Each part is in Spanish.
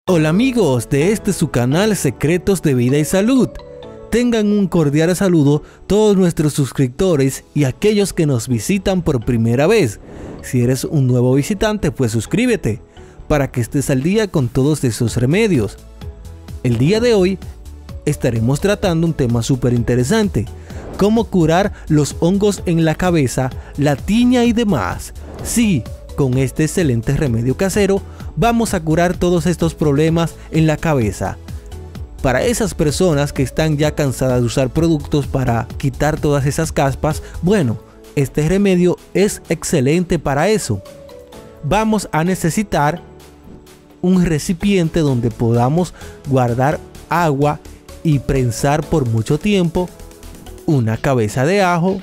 Hola amigos de este su canal Secretos de Vida y Salud. Tengan un cordial saludo todos nuestros suscriptores y aquellos que nos visitan por primera vez. Si eres un nuevo visitante, pues suscríbete para que estés al día con todos esos remedios. El día de hoy estaremos tratando un tema súper interesante: cómo curar los hongos en la cabeza, la tiña y demás. Sí, con este excelente remedio casero vamos a curar todos estos problemas en la cabeza. Para esas personas que están ya cansadas de usar productos para quitar todas esas caspas, bueno, este remedio es excelente para eso. Vamos a necesitar un recipiente donde podamos guardar agua y prensar por mucho tiempo, una cabeza de ajo,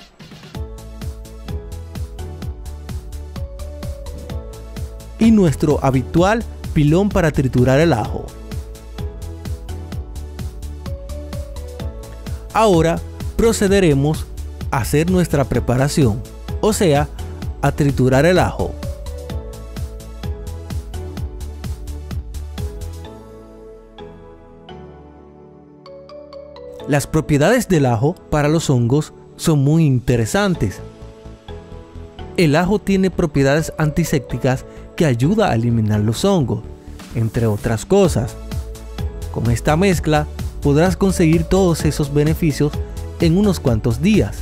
y nuestro habitual pilón para triturar el ajo. Ahora procederemos a hacer nuestra preparación, o sea, a triturar el ajo. Las propiedades del ajo para los hongos son muy interesantes. El ajo tiene propiedades antisépticas que ayuda a eliminar los hongos, entre otras cosas. Con esta mezcla podrás conseguir todos esos beneficios en unos cuantos días.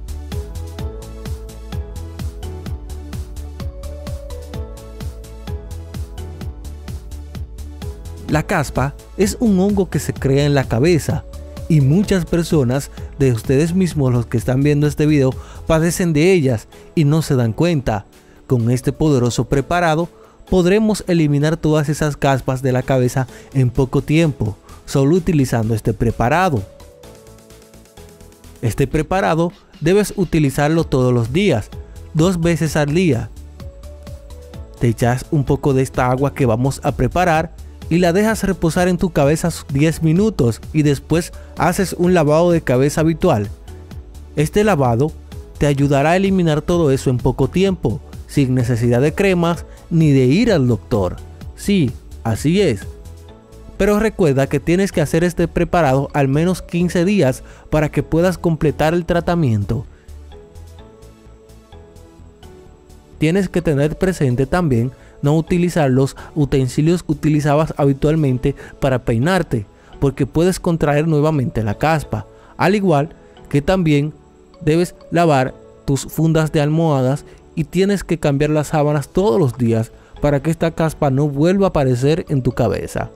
La caspa es un hongo que se crea en la cabeza y muchas personas de ustedes mismos, los que están viendo este video, padecen de ellas y no se dan cuenta. Con este poderoso preparado podremos eliminar todas esas caspas de la cabeza en poco tiempo, solo utilizando este preparado. Este preparado debes utilizarlo todos los días, 2 veces al día. Te echas un poco de esta agua que vamos a preparar y la dejas reposar en tu cabeza 10 minutos y después haces un lavado de cabeza habitual. Este lavado te ayudará a eliminar todo eso en poco tiempo, sin necesidad de cremas ni de ir al doctor. Sí, así es. Pero recuerda que tienes que hacer este preparado al menos 15 días para que puedas completar el tratamiento. Tienes que tener presente también no utilizar los utensilios que utilizabas habitualmente para peinarte, porque puedes contraer nuevamente la caspa. Al igual que también debes lavar tus fundas de almohadas y tienes que cambiar las sábanas todos los días para que esta caspa no vuelva a aparecer en tu cabeza.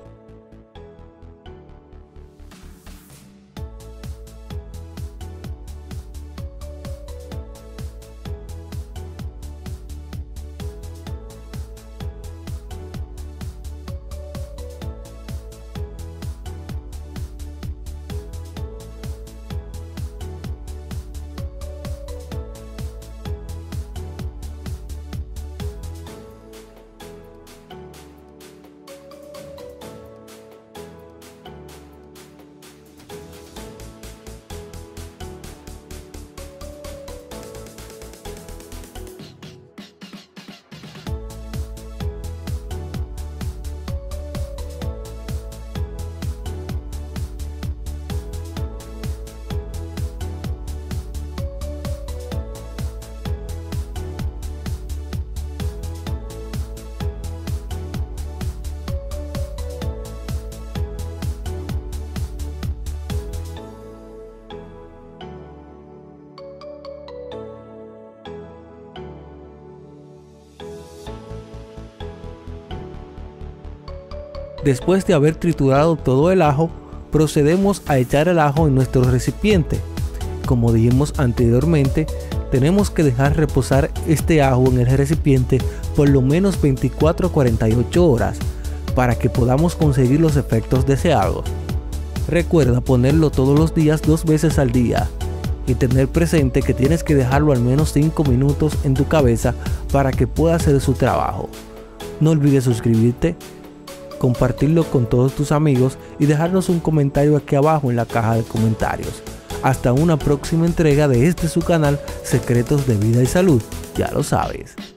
Después de haber triturado todo el ajo, procedemos a echar el ajo en nuestro recipiente. Como dijimos anteriormente, tenemos que dejar reposar este ajo en el recipiente por lo menos 24 a 48 horas para que podamos conseguir los efectos deseados. Recuerda ponerlo todos los días 2 veces al día y tener presente que tienes que dejarlo al menos 5 minutos en tu cabeza para que pueda hacer su trabajo. No olvides suscribirte, compartirlo con todos tus amigos y dejarnos un comentario aquí abajo en la caja de comentarios. Hasta una próxima entrega de este su canal Secretos de Vida y Salud, ya lo sabes.